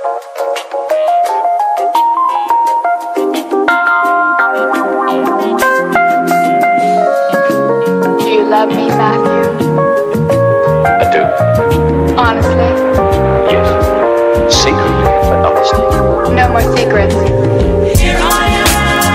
Do you love me, Matthew? I do. Honestly? Yes. Secretly, but honestly. No more secrets. Here I am.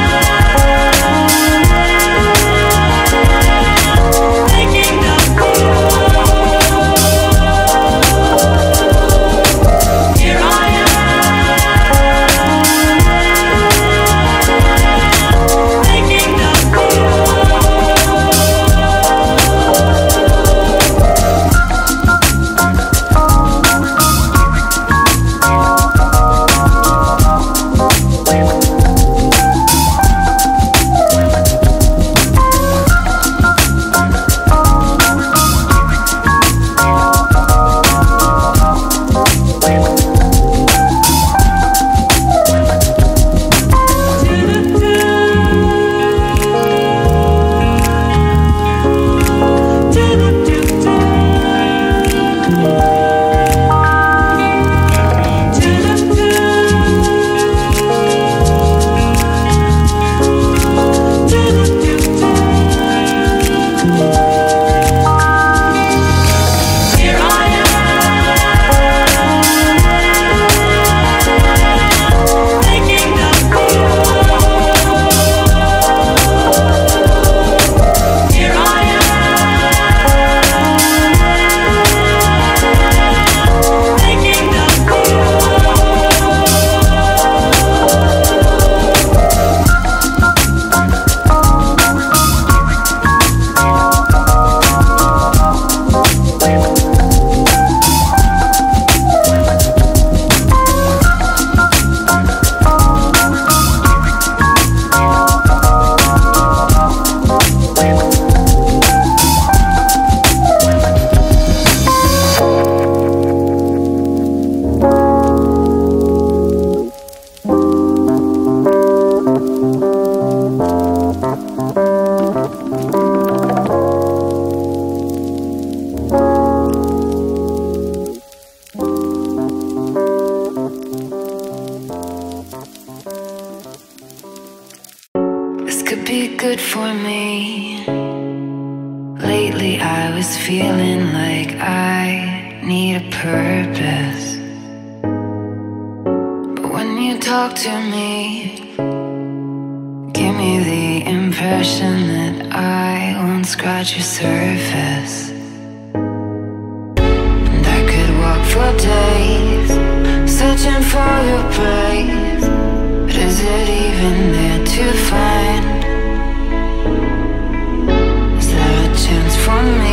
Could be good for me. Lately I was feeling like I need a purpose, but when you talk to me, give me the impression that I won't scratch your surface. And I could walk for days searching for your praise, but is it even there to find? Is there a chance for me?